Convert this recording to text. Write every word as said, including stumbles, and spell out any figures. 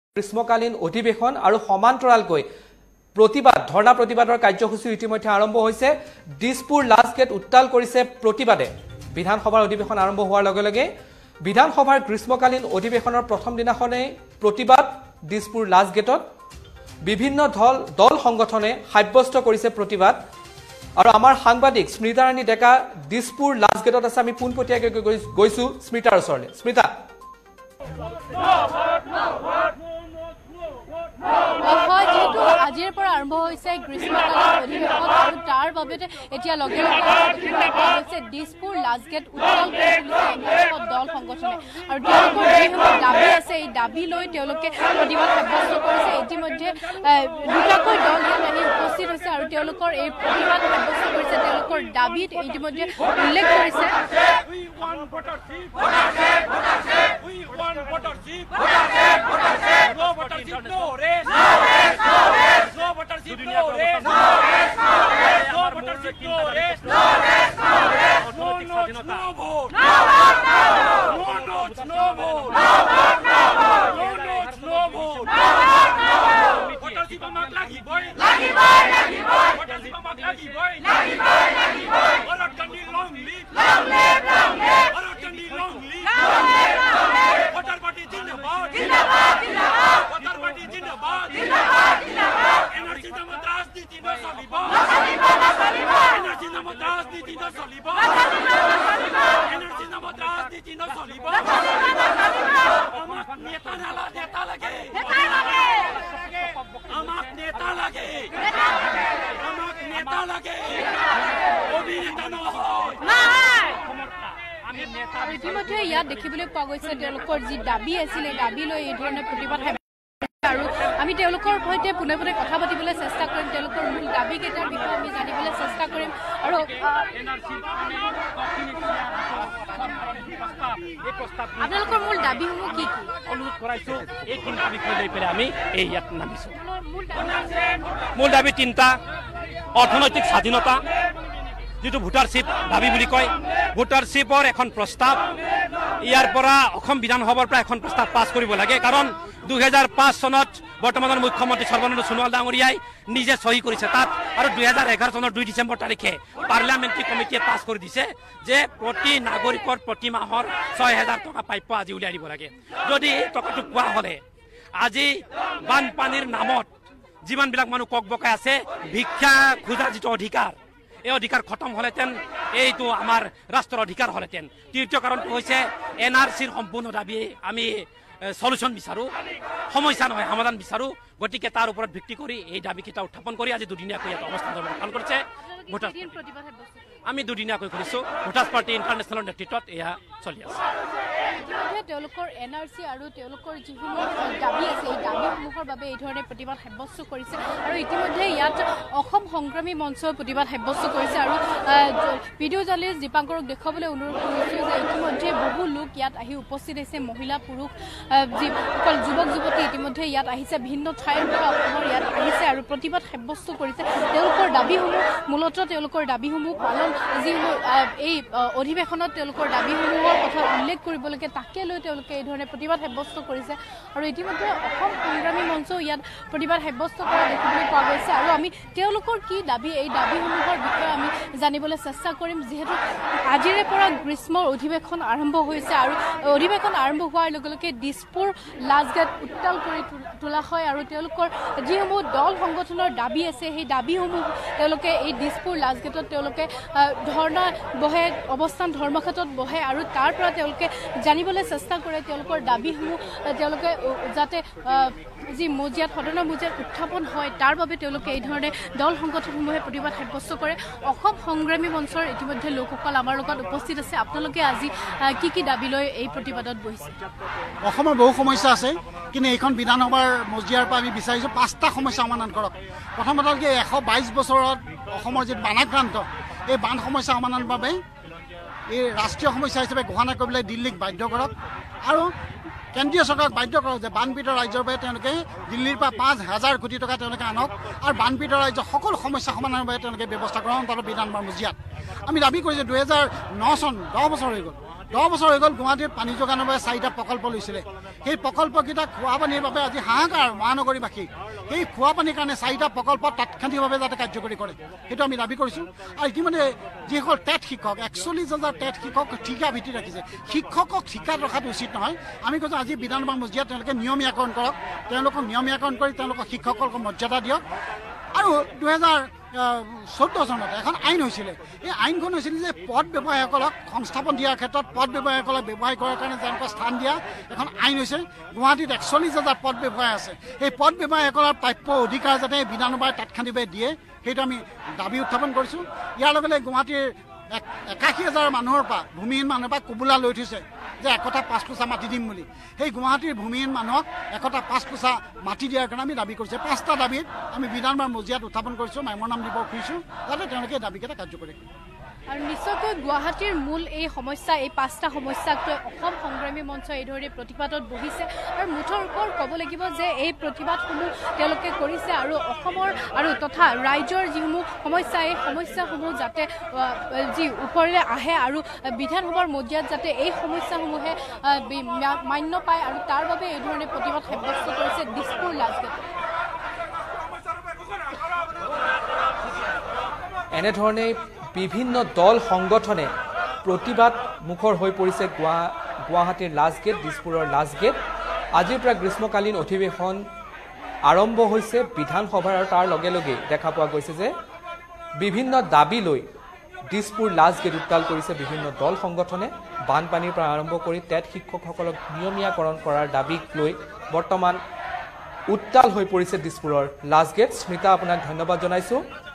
গ্ৰীষ্মকালীন অধিবেশন আৰু সমান্তৰালকৈ প্ৰতিবাদ ধৰ্ণা প্ৰতিবাদৰ কাৰ্যসূচী ইতিমধ্যে আৰম্ভ হৈছে দিছপুৰ লাষ্ট গেট উত্তাল কৰিছে প্ৰতিবাদে বিধানসভাৰ অধিবেশন আৰম্ভ হোৱাৰ লগে লগে বিধানসভাৰ গ্ৰীষ্মকালীন অধিবেশনৰ প্ৰথম দিনাখনে প্ৰতিবাদ দিছপুৰ লাষ্ট গেটত বিভিন্ন দল দল সংগঠনে সাব্যস্ত কৰিছে প্ৰতিবাদ আৰু আমাৰ সাংবাদিক স্মিতা ৰাণী ডেকা দিছপুৰ লাষ্ট গেটত আছে আমি পুনপটীয়াকৈ গৈছো স্মিতাৰ ওচৰলৈ স্মিতা আজিৰ পৰা আৰম্ভ হৈছে গ্ৰীষ্মকালীন অধিবেশন আৰু তাৰ বাবে এতিয়া লগে লগে দিছপুৰ লাষ্ট গেট উত্তাল কৰি দল সংগঠনে আৰু তেওঁলোকৰ যিসমূহ দাবী আছে এই দাবী লৈ তেওঁলোকে প্ৰতিবাদ সাব্যস্ত কৰিছে ইতিমধ্যে দুটাকৈ দল ইয়াত আহি উপস্থিত হৈছে আৰু তেওঁলোকৰ এই প্ৰতিবাদ সাব্যস্ত কৰিছে তেওঁলোকৰ দাবীত ইতিমধ্যে উল্লেখ কৰিছে ইতিমধ্যে ইয়াত দেখিবলৈ পোৱা গৈছে তেওঁলোকৰ যি দাবী আছিলে দাবী লৈ এই ধৰণে প্ৰতিবাদ আৰু আমি তেওঁলোকৰ সৈতে পোনে পোনে কথা পাতিবলৈ চেষ্টা কৰিম তেওঁলোকৰ মূল দাবী কেইটাৰ বিষয়ে আমি জানিবলৈ চেষ্টা কৰিম আৰু আপোনালোকৰ মূল দাবীসমূহ কি কি অনুৰোধ কৰাইছো এই তিনিটা বিষয় লৈ পেলাই আমি এই ইয়াত নামিছো মূল দাবী তিনিটা অৰ্থনৈতিক স্বাধীনতা যেটো ভোটাৰশ্বিপ দাবী বুলি কয় ভোটাৰশ্বিপৰ এখন প্ৰস্তাৱ ইয়াৰ পৰা অসম বিধানসভাৰ পৰা এখন প্ৰস্তাৱ পাছ কৰিব লাগে কাৰণ দুই হাজাৰ পাঁচ চনত বৰ্তমানৰ মুখ্যমন্ত্ৰী সৰ্বানন্দ সোণোৱাল ডাঙৰীয়াই নিজে সহি কৰিছে তাত আৰু দুই হাজাৰ এঘাৰ চনৰ দুই ডিচেম্বৰ তাৰিখে পাৰ্লামেণ্টাৰী কমিটিয়ে পাছ কৰি দিছে যে প্ৰতি নাগৰিকৰ প্ৰতি মাহৰ ছয় হাজাৰ টকা প্ৰাপ্য আজি উলিয়াই দিব লাগে যদি এই টকাটো পোৱা হ'লে আজি বানপানীৰ নামত যিমানবিলাক মানুহ কক বকাই আছে ভিক্ষা খোজা যিটো অধিকাৰ এই অধিকাৰ খতম হলেতেন এইটো আমাৰ ৰাষ্ট্ৰৰ অধিকাৰ হলেতেন তৃতীয় কাৰণটো হৈছে এন আৰ চিৰ সম্পূৰ্ণ দাবী আমি সলিউশন বিচাৰো সমস্যা নহয় সমাধান বিচাৰো গতিকে তাৰ ওপৰত ভিত্তি কৰি এই দাবীকেইটা উত্থাপন কৰি আজি দুদিনীয়াকৈ এটা অৱস্থান পালন কৰিছে আমি দুদিনীয়াকৈ কৰিছো ভোটাৰ্ছ পাৰ্টি ইণ্টাৰনেশ্যনেলৰ নেতৃত্বত এয়া চলি আছে তেওঁলোকৰ এন আৰ চি আৰু তেওঁলোকৰ যিসমূহ দাবী আছে এই দাবীসমূহৰ বাবে এই ধৰণে প্ৰতিবাদ সাব্যস্ত কৰিছে আৰু ইতিমধ্যে ইয়াত অসম সংগ্ৰামী মঞ্চৰ প্ৰতিবাদ সাব্যস্ত কৰিছে আৰু ভিডিঅ' জাৰ্নেলিষ্ট দীপাংকৰক দেখুৱাবলৈ অনুৰোধ কৰিছোঁ যে ইতিমধ্যে বহু লোক ইয়াত আহি উপস্থিত হৈছে মহিলা পুৰুষ যিসকল যুৱক যুৱতী ইতিমধ্যে ইয়াত আহিছে ভিন্ন ঠাইৰ পৰা অসমৰ ইয়াত আহিছে আৰু প্ৰতিবাদ সাব্যস্ত কৰিছে তেওঁলোকৰ দাবীসমূহ মূলতঃ তেওঁলোকৰ দাবীসমূহ পালন যিসমূহ এই অধিৱেশনত তেওঁলোকৰ দাবীসমূহৰ কথা উল্লেখ কৰিব লাগে তাকে লৈ তেওঁলোকে এই ধৰণে প্ৰতিবাদ সাব্যস্ত কৰিছে আৰু ইতিমধ্যে অসম সংগ্ৰামী মঞ্চও ইয়াত প্ৰতিবাদ সাব্যস্ত কৰা দেখিবলৈ পোৱা গৈছে আৰু আমি তেওঁলোকৰ কি দাবী এই দাবীসমূহৰ বিষয়ে আমি জানিবলৈ চেষ্টা কৰিম যিহেতু আজিৰে পৰা গ্ৰীষ্মৰ অধিৱেশন আৰম্ভ হৈছে আৰু অধিৱেশন আৰম্ভ হোৱাৰ লগে লগে দিছপুৰ লাষ্ট গেট উত্তাল কৰি তোলা হয় আৰু তেওঁলোকৰ যিসমূহ দল সংগঠনৰ দাবী আছে সেই দাবীসমূহ তেওঁলোকে এই দিছপুৰ লাষ্ট গেটত তেওঁলোকে ধৰ্ণা বহে অৱস্থান ধৰ্মঘাটত বহে আৰু তাৰ পৰা তেওঁলোকে জানিবলৈ চেষ্টা কৰে তেওঁলোকৰ দাবীসমূহ তেওঁলোকে যাতে যি মজিয়াত সদনৰ মজিয়াত উত্থাপন হয় তাৰ বাবে তেওঁলোকে এই ধৰণে দল সংগঠনসমূহে প্ৰতিবাদ সাব্যস্ত কৰে অসম সংগ্ৰামী মঞ্চৰ ইতিমধ্যে লোকসকল আমাৰ লগত উপস্থিত আছে আপোনালোকে আজি কি কি দাবী লৈ এই প্ৰতিবাদত বহিছে অসমৰ বহু সমস্যা আছে কিন্তু এইখন বিধানসভাৰ মজিয়াৰ পৰা আমি বিচাৰিছোঁ পাঁচটা সমস্যা সমাধান কৰক প্ৰথমতে কি এশ বাইছ বছৰত অসমৰ যি বানাক্ৰান্ত এই বান সমস্যা সমাধানৰ বাবে এই ৰাষ্ট্ৰীয় সমস্যা হিচাপে ঘোষণা কৰিবলৈ দিল্লীক বাধ্য কৰক আৰু কেন্দ্ৰীয় চৰকাৰক বাধ্য কৰক যে বানপীড়িত ৰাজ্যৰ বাবে তেওঁলোকে দিল্লীৰ পৰা পাঁচ হাজাৰ কোটি টকা তেওঁলোকে আনক আৰু বানপীড়িত ৰাজ্যৰ সকলো সমস্যা সমাধানৰ বাবে তেওঁলোকে ব্যৱস্থা গ্ৰহণ কৰক বিধানসভাৰ মজিয়াত আমি দাবী কৰিছোঁ দুহেজাৰ ন চন দহ বছৰ হৈ গ'ল দহ বছৰ হৈ গ'ল গুৱাহাটীত পানী যোগানৰ বাবে চাৰিটা প্ৰকল্প লৈছিলে সেই প্ৰকল্পকেইটা খোৱা পানীৰ বাবে আজি হাহাকাৰ মহানগৰীবাসী সেই খোৱা পানীৰ কাৰণে চাৰিটা প্ৰকল্প তাৎক্ষণিকভাৱে যাতে কাৰ্যকৰী কৰে সেইটো আমি দাবী কৰিছোঁ আৰু ইতিমধ্যে যিসকল টেট শিক্ষক একচল্লিছ হাজাৰ টেট শিক্ষক ঠিকা ভিত্তি ৰাখিছে শিক্ষকক ঠিকাত ৰখাটো উচিত নহয় আমি কৈছোঁ আজি বিধানসভা মজিয়াত তেওঁলোকে নিয়মীয়াকৰণ কৰক তেওঁলোকক নিয়মীয়াকৰণ কৰি তেওঁলোকক শিক্ষকসকলক মৰ্যাদা দিয়ক আৰু দুহেজাৰ চৈধ্য চনত এখন আইন হৈছিলে এই আইনখন হৈছিলে যে পথ ব্যৱসায়ীসকলক সংস্থাপন দিয়াৰ ক্ষেত্ৰত পথ ব্যৱসায়ীসকলক ব্যৱসায় কৰাৰ কাৰণে তেওঁলোকক স্থান দিয়া এখন আইন হৈছে গুৱাহাটীত একচল্লিছ হাজাৰ পথ ব্যৱসায় আছে এই পথ ব্যৱসায়ীসকলৰ প্ৰাপ্য অধিকাৰ যাতে বিধানসভাই তাৎক্ষণিকভাৱে দিয়ে সেইটো আমি দাবী উত্থাপন কৰিছোঁ ইয়াৰ লগে লগে গুৱাহাটীৰ একাশী হাজাৰ মানুহৰ পৰা ভূমিহীন মানুহৰ পৰা কুবুলা লৈ থৈছে যে একতা পাঁচ পোচা মাটি দিম বুলি সেই গুৱাহাটীৰ ভূমিহীন মানুহক একতা পাঁচ পোচা মাটি দিয়াৰ কাৰণে আমি দাবী কৰিছোঁ পাঁচটা দাবীত আমি বিধানসভাৰ মজিয়াত উত্থাপন কৰিছোঁ মাইমৰ নাম দিব খুজিছোঁ যাতে তেওঁলোকে এই দাবীকেইটা কাৰ্যকৰী কৰে আৰু নিশ্চয়কৈ গুৱাহাটীৰ মূল এই সমস্যা এই পাঁচটা সমস্যাক লৈ অসম সংগ্ৰামী মঞ্চ এইদৰে প্ৰতিবাদত বহিছে আৰু মুঠৰ ওপৰত ক'ব লাগিব যে এই প্ৰতিবাদসমূহ তেওঁলোকে কৰিছে আৰু অসমৰ আৰু তথা ৰাইজৰ যিসমূহ সমস্যা এই সমস্যাসমূহ যাতে যি ওপৰলৈ আহে আৰু বিধানসভাৰ মজিয়াত যাতে এই সমস্যাসমূহে মান্য পায় আৰু তাৰ বাবে এই ধৰণে প্ৰতিবাদ সাব্যস্ত কৰিছে দিছপুৰ লাজগেটে এনেধৰণে বিভিন্ন দল সংগঠনে প্ৰতিবাদ মুখৰ হৈ পৰিছে গুৱা গুৱাহাটীৰ লাজগেট দিছপুৰৰ লাজগেট আজিৰ পৰা গ্ৰীষ্মকালীন অধিৱেশন আৰম্ভ হৈছে বিধানসভাৰ আৰু তাৰ লগে লগে দেখা পোৱা গৈছে যে বিভিন্ন দাবী লৈ দিছপুৰ লাজগেট উত্তাল কৰিছে বিভিন্ন দল সংগঠনে বানপানীৰ পৰা আৰম্ভ কৰি টেট শিক্ষকসকলক নিয়মীয়াকৰণ কৰাৰ দাবীক লৈ বৰ্তমান উত্তাল হৈ পৰিছে দিছপুৰৰ লাজগেট স্মিতা আপোনাক ধন্যবাদ জনাইছোঁ